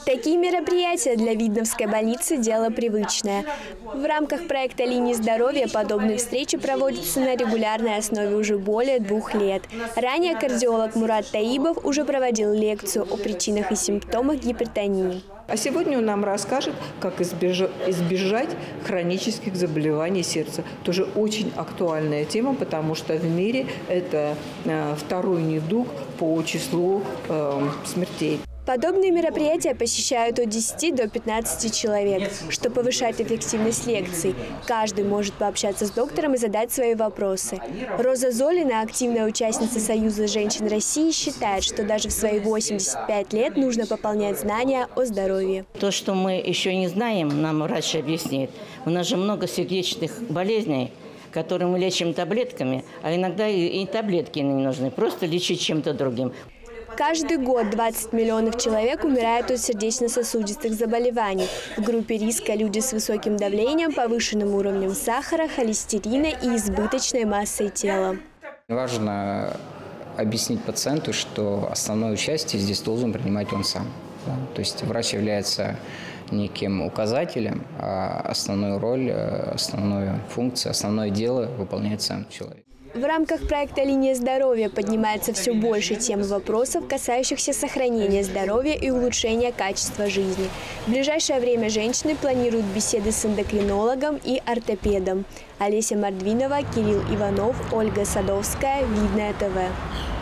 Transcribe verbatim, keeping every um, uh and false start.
Такие мероприятия для Видновской больницы – дело привычное. В рамках проекта «Линии здоровья» подобные встречи проводятся на регулярной основе уже более двух лет. Ранее кардиолог Мурат Таибов уже проводил лекцию о причинах и симптомах гипертонии. А сегодня он нам расскажет, как избежать, избежать хронических заболеваний сердца. Тоже очень актуальная тема, потому что в мире это э, второй недуг по числу э, смертей. Подобные мероприятия посещают от десяти до пятнадцати человек, что повышает эффективность лекций. Каждый может пообщаться с доктором и задать свои вопросы. Роза Золина, активная участница Союза женщин России, считает, что даже в свои восемьдесят пять лет нужно пополнять знания о здоровье. То, что мы еще не знаем, нам врач объясняет. У нас же много сердечных болезней, которые мы лечим таблетками, а иногда и таблетки не нужны, просто лечить чем-то другим. Каждый год двадцать миллионов человек умирают от сердечно-сосудистых заболеваний. В группе риска люди с высоким давлением, повышенным уровнем сахара, холестерина и избыточной массой тела. Важно объяснить пациенту, что основное участие здесь должен принимать он сам. Да? То есть врач является неким указателем, а основную роль, основную функцию, основное дело выполняет сам человек. В рамках проекта «Линия здоровья» поднимается все больше тем и вопросов, касающихся сохранения здоровья и улучшения качества жизни. В ближайшее время женщины планируют беседы с эндокринологом и ортопедом. Олеся Мордвинова, Кирилл Иванов, Ольга Садовская, Видное ТВ.